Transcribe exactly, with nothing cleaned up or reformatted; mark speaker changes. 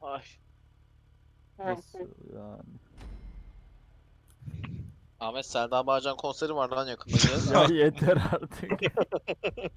Speaker 1: Ay.
Speaker 2: Nasıl yani?
Speaker 1: Ahmet Selda Bağcan konseri var lan yakında gel.
Speaker 2: Ya yeter artık.